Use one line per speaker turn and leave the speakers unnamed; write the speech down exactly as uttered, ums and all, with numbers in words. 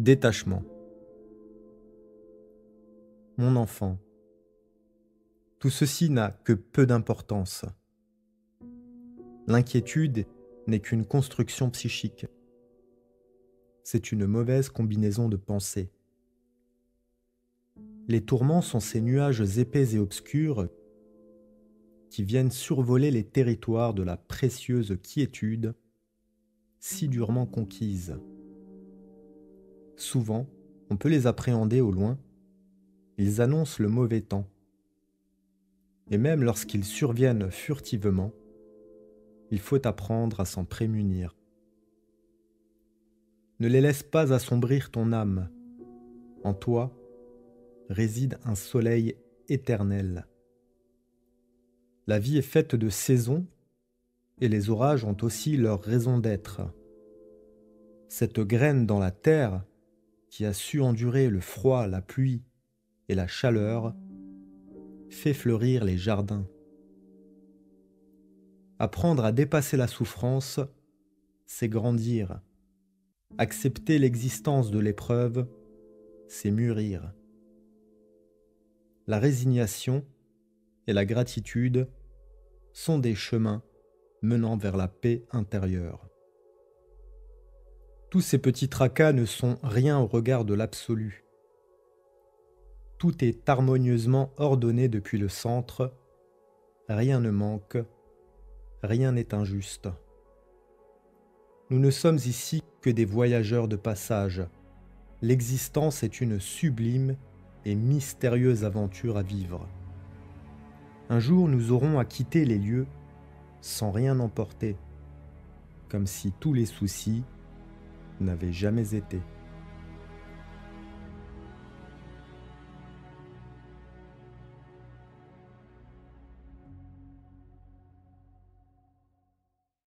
Détachement. Mon enfant, tout ceci n'a que peu d'importance. L'inquiétude n'est qu'une construction psychique. C'est une mauvaise combinaison de pensées. Les tourments sont ces nuages épais et obscurs qui viennent survoler les territoires de la précieuse quiétude si durement conquise. Souvent, on peut les appréhender au loin, ils annoncent le mauvais temps. Et même lorsqu'ils surviennent furtivement, il faut apprendre à s'en prémunir. Ne les laisse pas assombrir ton âme. En toi réside un soleil éternel. La vie est faite de saisons et les orages ont aussi leur raison d'être. Cette graine dans la terre qui a su endurer le froid, la pluie et la chaleur fait fleurir les jardins. Apprendre à dépasser la souffrance, c'est grandir. Accepter l'existence de l'épreuve, c'est mûrir. La résignation et la gratitude sont des chemins menant vers la paix intérieure. Tous ces petits tracas ne sont rien au regard de l'absolu. Tout est harmonieusement ordonné depuis le centre, rien ne manque, rien n'est injuste. Nous ne sommes ici que des voyageurs de passage. L'existence est une sublime et mystérieuse aventure à vivre. Un jour, nous aurons à quitter les lieux sans rien emporter, comme si tous les soucis n'avaient jamais été.